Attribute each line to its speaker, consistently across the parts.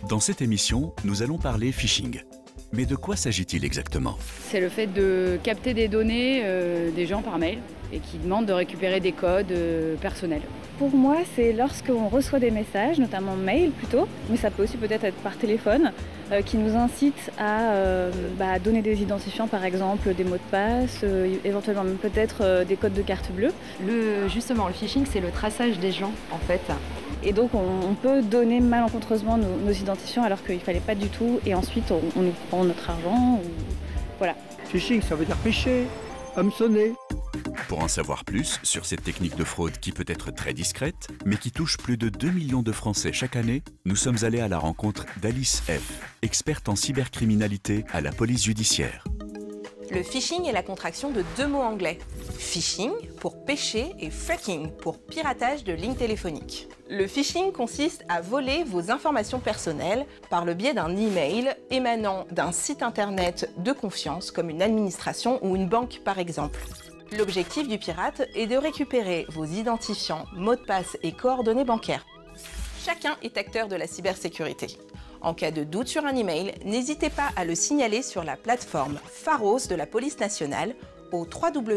Speaker 1: Dans cette émission, nous allons parler phishing. Mais de quoi s'agit-il exactement?
Speaker 2: C'est le fait de capter des données des gens par mail et qui demandent de récupérer des codes personnels.
Speaker 3: Pour moi, c'est lorsqu'on reçoit des messages, notamment mail plutôt, mais ça peut aussi peut-être être par téléphone, qui nous incitent à donner des identifiants, par exemple des mots de passe, éventuellement même peut-être des codes de carte bleue.
Speaker 4: Justement, le phishing, c'est le traçage des gens, en fait.
Speaker 3: Et donc on peut donner malencontreusement nos identifiants alors qu'il ne fallait pas du tout, et ensuite on nous prend notre argent. Voilà.
Speaker 5: Phishing, ça veut dire péché, hameçonner.
Speaker 1: Pour en savoir plus sur cette technique de fraude qui peut être très discrète, mais qui touche plus de 2 millions de Français chaque année, nous sommes allés à la rencontre d'Alice F., experte en cybercriminalité à la police judiciaire.
Speaker 6: Le phishing est la contraction de deux mots anglais. Phishing pour péché et fracking pour piratage de lignes téléphoniques. Le phishing consiste à voler vos informations personnelles par le biais d'un email émanant d'un site internet de confiance comme une administration ou une banque par exemple. L'objectif du pirate est de récupérer vos identifiants, mots de passe et coordonnées bancaires. Chacun est acteur de la cybersécurité. En cas de doute sur un email, n'hésitez pas à le signaler sur la plateforme Pharos de la police nationale au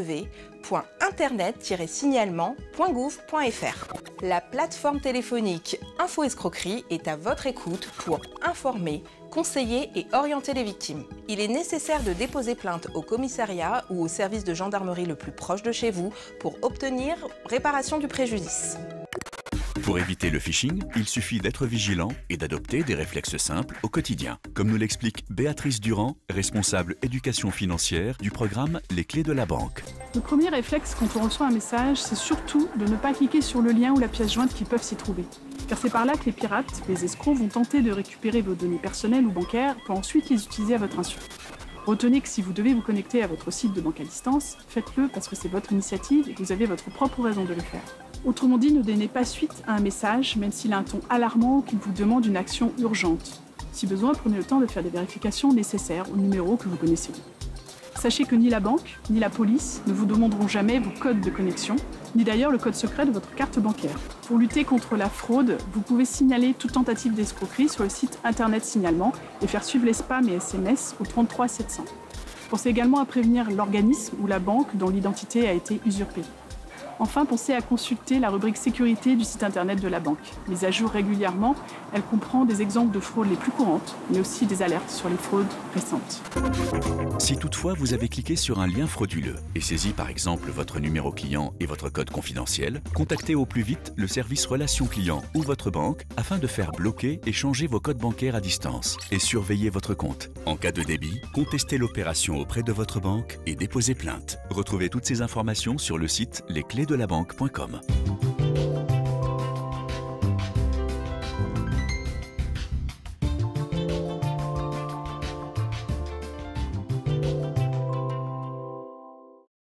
Speaker 6: www.internet-signalement.gouv.fr. La plateforme téléphonique Info Escroquerie est à votre écoute pour informer, conseiller et orienter les victimes. Il est nécessaire de déposer plainte au commissariat ou au service de gendarmerie le plus proche de chez vous pour obtenir réparation du préjudice.
Speaker 1: Pour éviter le phishing, il suffit d'être vigilant et d'adopter des réflexes simples au quotidien, comme nous l'explique Béatrice Durand, responsable éducation financière du programme Les Clés de la Banque.
Speaker 7: Le premier réflexe quand on reçoit un message, c'est surtout de ne pas cliquer sur le lien ou la pièce jointe qui peuvent s'y trouver. Car c'est par là que les pirates, les escrocs, vont tenter de récupérer vos données personnelles ou bancaires pour ensuite les utiliser à votre insu. Retenez que si vous devez vous connecter à votre site de banque à distance, faites-le parce que c'est votre initiative et que vous avez votre propre raison de le faire. Autrement dit, ne donnez pas suite à un message, même s'il a un ton alarmant ou qu'il vous demande une action urgente. Si besoin, prenez le temps de faire des vérifications nécessaires au numéro que vous connaissez. Sachez que ni la banque, ni la police ne vous demanderont jamais vos codes de connexion, ni d'ailleurs le code secret de votre carte bancaire. Pour lutter contre la fraude, vous pouvez signaler toute tentative d'escroquerie sur le site internet signalement et faire suivre les spams et SMS au 33 700. Pensez également à prévenir l'organisme ou la banque dont l'identité a été usurpée. Enfin, pensez à consulter la rubrique sécurité du site internet de la banque. Mise à jour régulièrement, elle comprend des exemples de fraudes les plus courantes, mais aussi des alertes sur les fraudes récentes.
Speaker 1: Si toutefois vous avez cliqué sur un lien frauduleux et saisi par exemple votre numéro client et votre code confidentiel, contactez au plus vite le service relations clients ou votre banque afin de faire bloquer et changer vos codes bancaires à distance et surveiller votre compte. En cas de débit, contestez l'opération auprès de votre banque et déposez plainte. Retrouvez toutes ces informations sur le site lesclésdelabanque.com.